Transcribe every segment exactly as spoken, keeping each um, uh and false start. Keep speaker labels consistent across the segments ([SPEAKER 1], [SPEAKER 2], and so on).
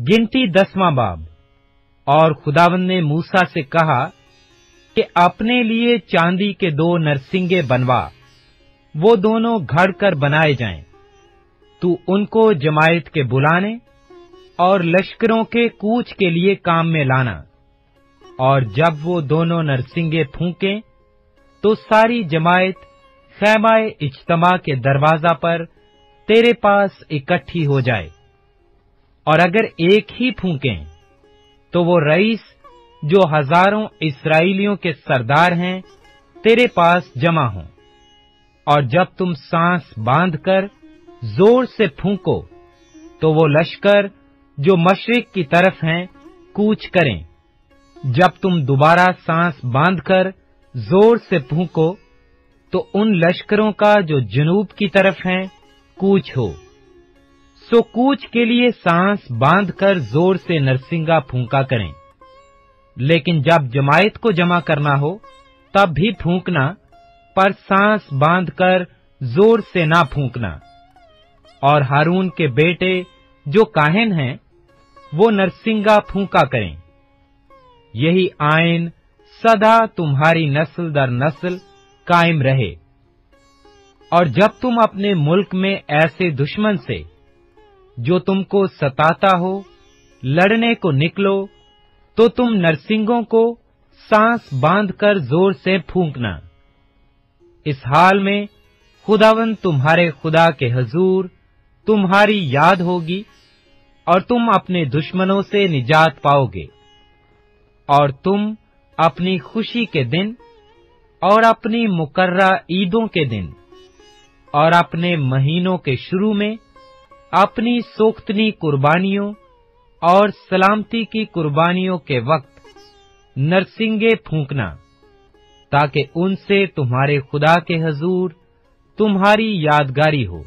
[SPEAKER 1] गिनती दसवां बाब। और खुदावंद ने मूसा से कहा कि अपने लिए चांदी के दो नरसिंगे बनवा, वो दोनों घड़ कर बनाए जाएं। तू उनको जमायत के बुलाने और लश्करों के कूच के लिए काम में लाना। और जब वो दोनों नरसिंगे फूंकें तो सारी जमायत खैमाए इज्तिमा के दरवाजा पर तेरे पास इकट्ठी हो जाए। और अगर एक ही फूंकें तो वो रईस जो हजारों इस्राएलियों के सरदार हैं तेरे पास जमा हों। और जब तुम सांस बांधकर जोर से फूंको तो वो लश्कर जो मशरिक की तरफ हैं कूच करें। जब तुम दोबारा सांस बांधकर जोर से फूंको तो उन लश्करों का जो जनूब की तरफ हैं कूच हो। सो कूच के लिए सांस बांधकर जोर से नरसिंगा फूंका करें। लेकिन जब जमायत को जमा करना हो तब भी फूंकना, पर सांस बांधकर जोर से ना फूंकना। और हारून के बेटे जो काहिन हैं वो नरसिंगा फूंका करें। यही आयन सदा तुम्हारी नस्ल दर नस्ल कायम रहे। और जब तुम अपने मुल्क में ऐसे दुश्मन से जो तुमको सताता हो लड़ने को निकलो तो तुम नरसिंगों को सांस बांधकर जोर से फूंकना। इस हाल में खुदावंद तुम्हारे खुदा के हजूर तुम्हारी याद होगी और तुम अपने दुश्मनों से निजात पाओगे। और तुम अपनी खुशी के दिन और अपनी मुकर्रा ईदों के दिन और अपने महीनों के शुरू में अपनी सोख्तनी कुर्बानियों और सलामती की कुर्बानियों के वक्त नरसिंगे फूंकना, ताकि उनसे तुम्हारे खुदा के हजूर तुम्हारी यादगारी हो।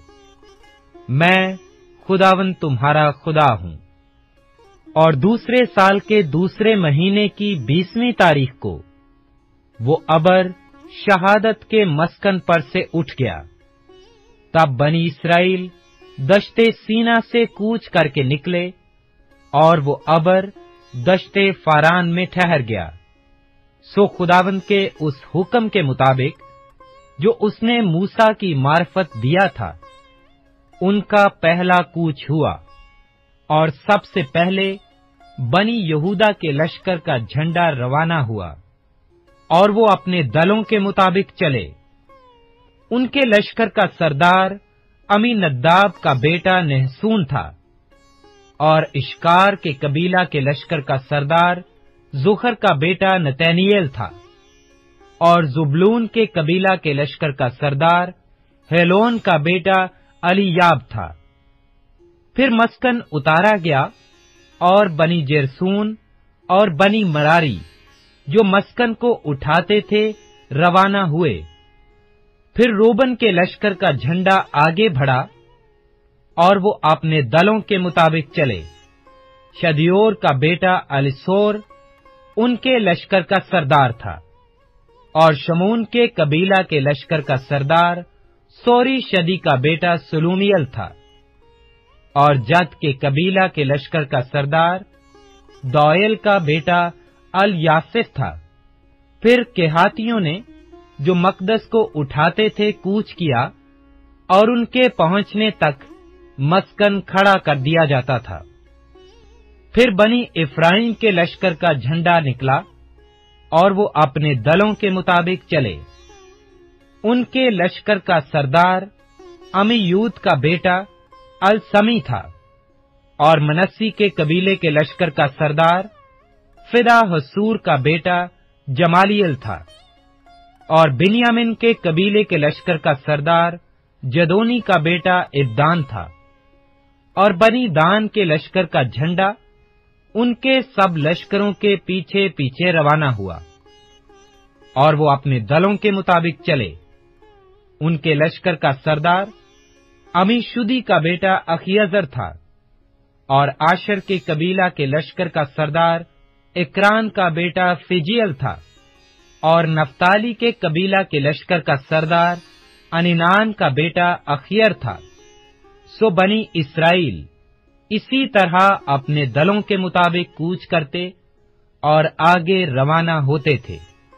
[SPEAKER 1] मैं खुदावंद तुम्हारा खुदा हूं। और दूसरे साल के दूसरे महीने की बीसवीं तारीख को वो अबर शहादत के मस्कन पर से उठ गया। तब बनी इस्राएल दश्ते सीना से कूच करके निकले और वो अबर दश्ते फारान में ठहर गया। सो खुदावंद के उस हुक्म के मुताबिक जो उसने मूसा की मार्फत दिया था उनका पहला कूच हुआ। और सबसे पहले बनी यहूदा के लश्कर का झंडा रवाना हुआ और वो अपने दलों के मुताबिक चले। उनके लश्कर का सरदार अमीनद्दाब का बेटा नहसून था। और इश्कार के कबीला के लश्कर का सरदार जुखर का बेटा नतैनिएल था। और जुबलून के कबीला के लश्कर का सरदार हेलोन का बेटा अलीयाब था। फिर मस्कन उतारा गया और बनी जेरसून और बनी मरारी जो मस्कन को उठाते थे रवाना हुए। फिर रोबन के लश्कर का झंडा आगे बढ़ा और वो अपने दलों के मुताबिक चले। शदियोर का बेटा अलिसोर उनके लश्कर का सरदार था। और शमून के कबीला के लश्कर का सरदार सोरी शदी का बेटा सुलूमियल था। और जद के कबीला के लश्कर का सरदार दौयल का बेटा अल यासिफ था। फिर केहातियों ने जो मकदस को उठाते थे कूच किया और उनके पहुंचने तक मस्कन खड़ा कर दिया जाता था। फिर बनी इफ्राइम के लश्कर का झंडा निकला और वो अपने दलों के मुताबिक चले। उनके लश्कर का सरदार अमीयूद का बेटा अल समी था। और मनस्सी के कबीले के लश्कर का सरदार फिदा हसूर का बेटा जमालियल था। और बिन्यामिन के कबीले के लश्कर का सरदार जदोनी का बेटा इब्दान था। और बनी दान के लश्कर का झंडा उनके सब लश्करों के पीछे पीछे रवाना हुआ और वो अपने दलों के मुताबिक चले। उनके लश्कर का सरदार अमीशुदी का बेटा अखियजर था। और आशर के कबीला के लश्कर का सरदार इकरान का बेटा फिजियल था। और नफ्ताली के कबीला के लश्कर का सरदार अनिनान का बेटा अखियर था। सो बनी इस्राएल इसी तरह अपने दलों के मुताबिक कूच करते और आगे रवाना होते थे।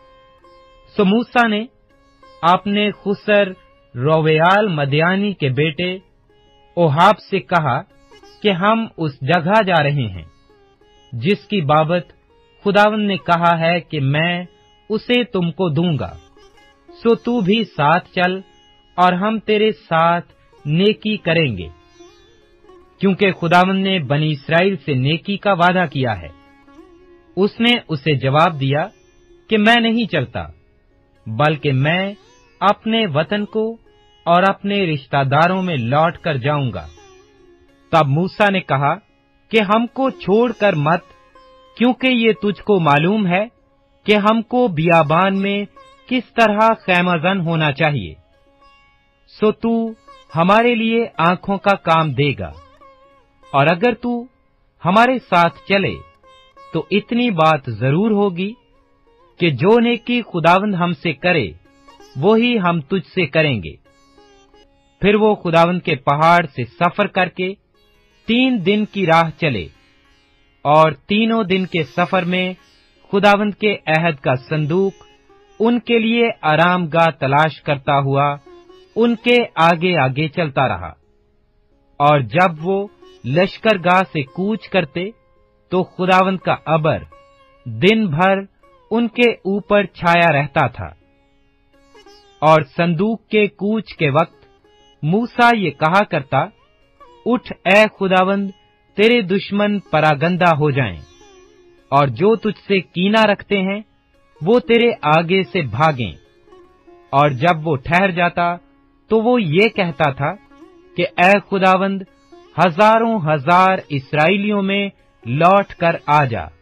[SPEAKER 1] सो मूसा ने अपने खुसर रोवेयाल मदियानी के बेटे ओहाब से कहा कि हम उस जगह जा रहे हैं जिसकी बाबत खुदावंद ने कहा है कि मैं उसे तुमको दूंगा। सो तू भी साथ चल और हम तेरे साथ नेकी करेंगे, क्योंकि खुदावंद ने बनी इस्राएल से नेकी का वादा किया है। उसने उसे जवाब दिया कि मैं नहीं चलता, बल्कि मैं अपने वतन को और अपने रिश्तेदारों में लौट कर जाऊंगा। तब मूसा ने कहा कि हमको छोड़कर मत, क्योंकि ये तुझको मालूम है कि हमको बियाबान में किस तरह खैमाजन होना चाहिए। सो तू हमारे लिए आंखों का काम देगा, और अगर तू हमारे साथ चले तो इतनी बात जरूर होगी कि जो नेकी खुदावंद हमसे करे वो ही हम तुझसे करेंगे। फिर वो खुदावंद के पहाड़ से सफर करके तीन दिन की राह चले, और तीनों दिन के सफर में खुदावंद के अहद का संदूक उनके लिए आरामगाह तलाश करता हुआ उनके आगे आगे चलता रहा। और जब वो लश्करगाह से कूच करते तो खुदावंद का अबर दिन भर उनके ऊपर छाया रहता था। और संदूक के कूच के वक्त मूसा ये कहा करता, उठ ए खुदावंद, तेरे दुश्मन परागंदा हो जाएं, और जो तुझसे कीना रखते हैं वो तेरे आगे से भागें। और जब वो ठहर जाता तो वो ये कहता था कि ए खुदावंद, हजारों हजार इस्राएलियों में लौट कर आ जा।